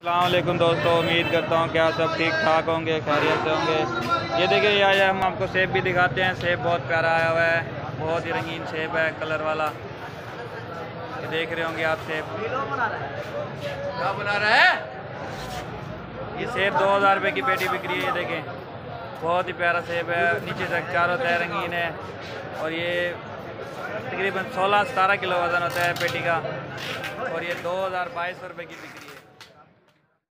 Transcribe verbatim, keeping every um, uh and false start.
अस्सलाम वालेकुम दोस्तों, उम्मीद करता हूँ क्या सब ठीक ठाक होंगे, खैरियत से होंगे। ये देखिए आज हम आपको सेब भी दिखाते हैं। सेब बहुत प्यारा आया हुआ है, बहुत ही रंगीन सेब है, कलर वाला। ये देख रहे होंगे आप सेब क्या बना रहा है। ये सेब दो हज़ार रुपये की पेटी बिक रही है। ये देखें बहुत ही प्यारा सेब है, नीचे तक चारों तय रंगीन है और ये तकरीबन सोलह सतारह किलो वज़न होता है पेटी का और ये दो हज़ार बाईस सौ रुपये की बिक रही है।